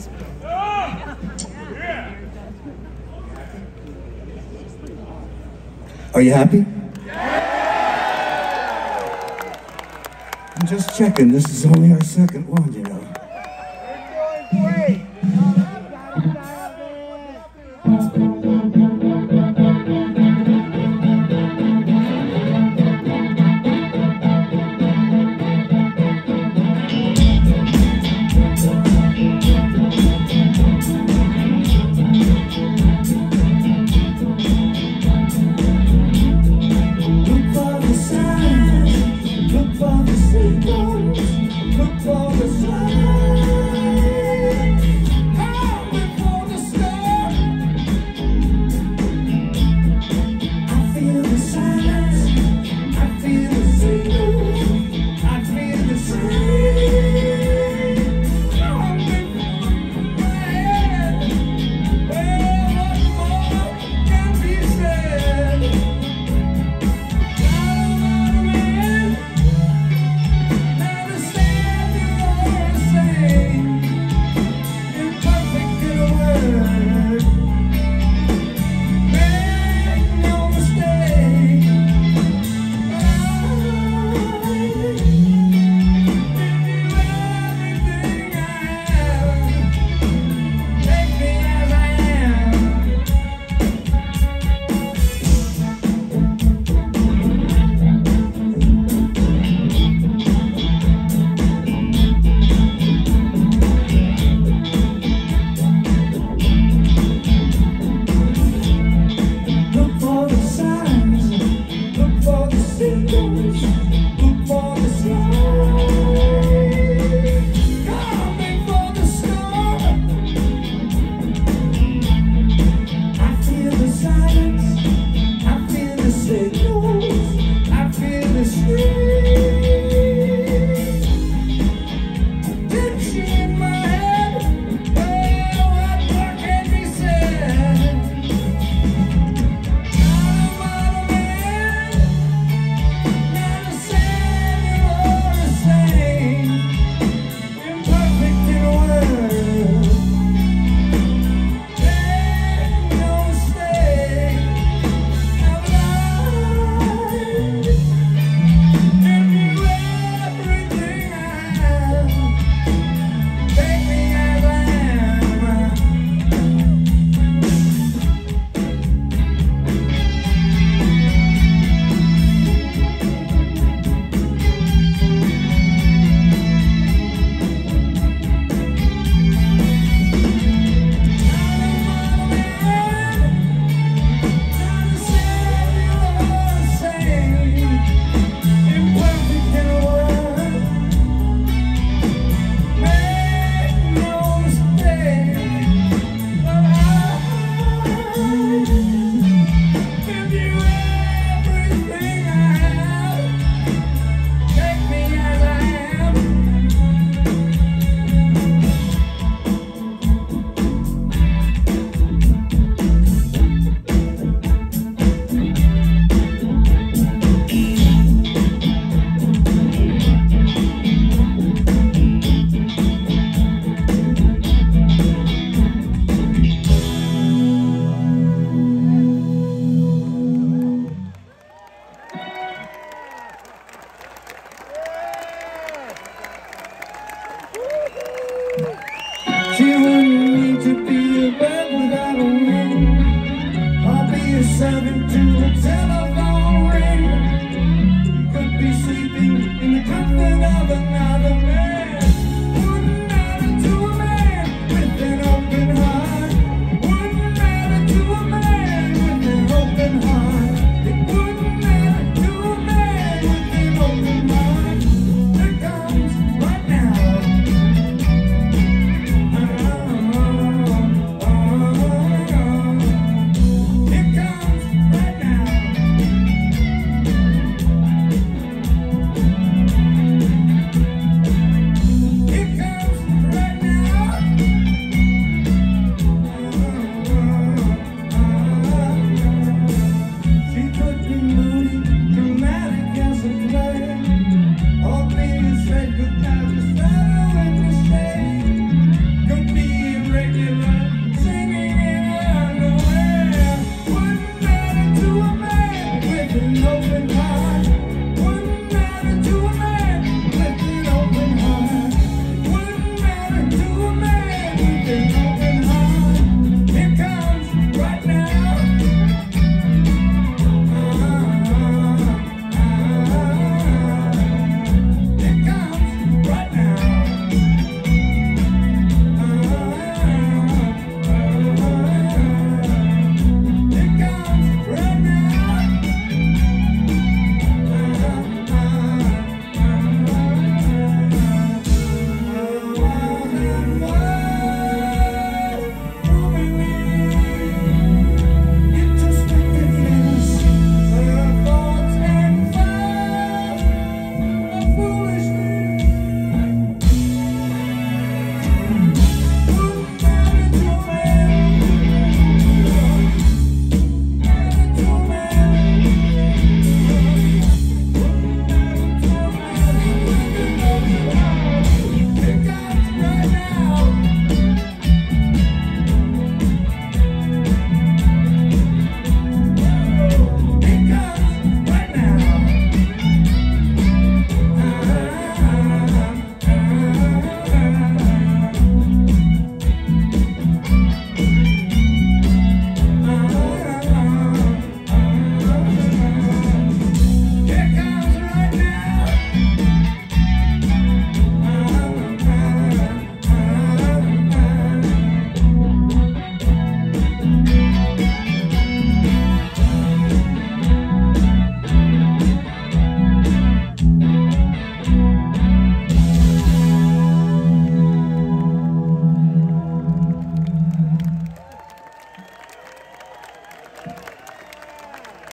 Are you happy? I'm just checking. This is only our second one, you know. She wouldn't need to be a bird without a wing. I'll be a servant to the telephone ring. You could be sleeping in the comfort of another man. Wouldn't matter to a man with an open heart. Wouldn't matter to a man with an open heart. It wouldn't matter to a man with an open heart. It comes right now. Dramatic as a play, all being said goodbye to